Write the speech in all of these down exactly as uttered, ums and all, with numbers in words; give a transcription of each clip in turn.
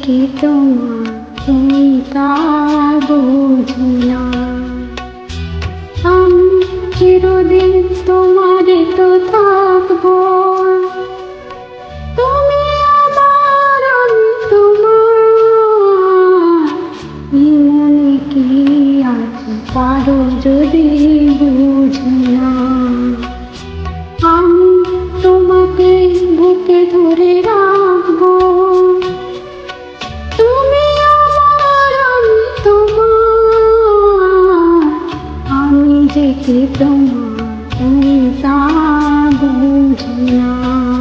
কি তোমার তুমি তা বুঝো না। আমি চিরদিন তোমারই তো থাকবো, তুমি আমার আমি তোমার। মনে কি আছে পারো যদি বুঝো না। আমি তোমাকে বুকে ধরে রাখবো, তুমি আমার আমি তোমার। আমি যে কি তোমার তুমি তা বুঝো না।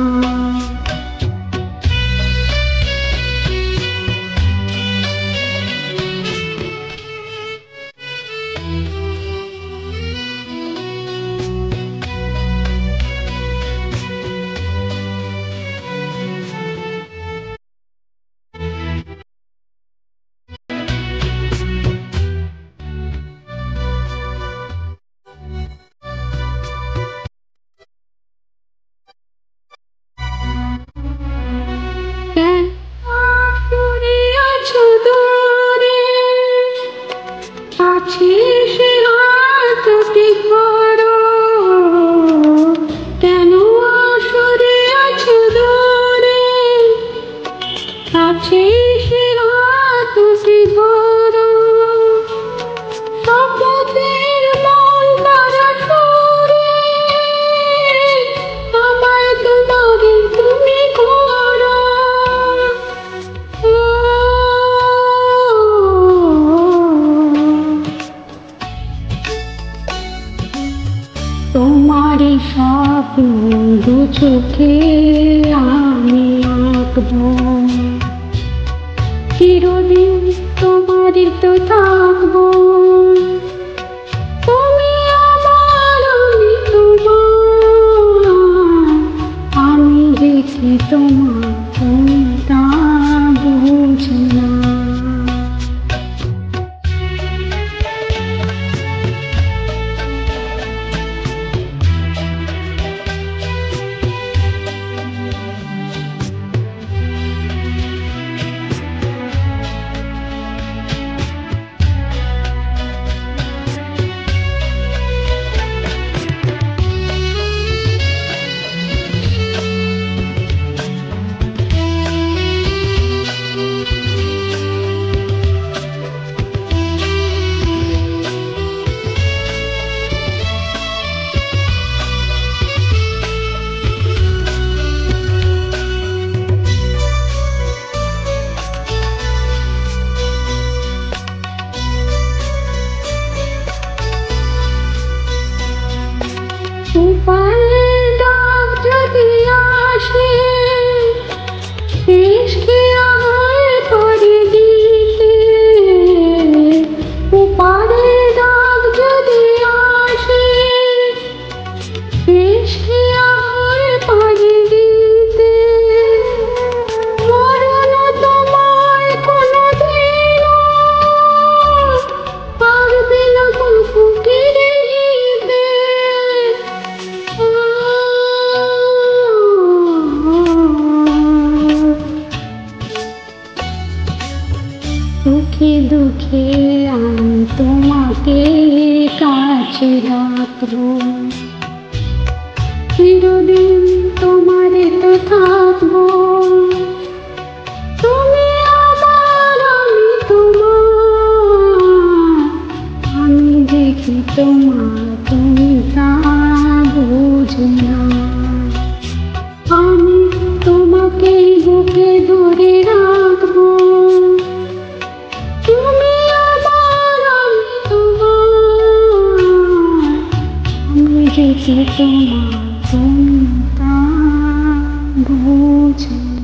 দূরে আছো দূরে, কাছে এসে হাতটি ধরো। কেন আসরে আছো দূরে, কাছে এসে হাতটি ধরো। শপথের মলমারা সুরে আমায় তোমাকে তুমি করো। তোমারই স্বপ্ন দু চোখে আমি আঁকবো, চিরদিন তোমারই তো থাকবো। তুমি আমার আমি তোমার। আমি যে কি তোমার তুমি তা বুঝো না। উপায়ের ডাক যদি আসে, শেষ কি আমার করে দিতে। উপায়ের ডাক যদি আসে, শেষ কি আমার করে দিতে। মরণ তোমায় কোনোদিনও পারবে না বুকে নিতে। সুখে দুঃখে আমি তোমাকে কাছে রাখবো, চিরদিন তোমারে তো থাকবো। তুমি আমার আমি তোমার। আমি দেখি তোমার তুমি তা বুঝো না। আমি তোমাকে বুকে ধরে রাখবো, তুমি আমার আমি তোমার। আমি যে কি তোমার তুমি তা বুঝো।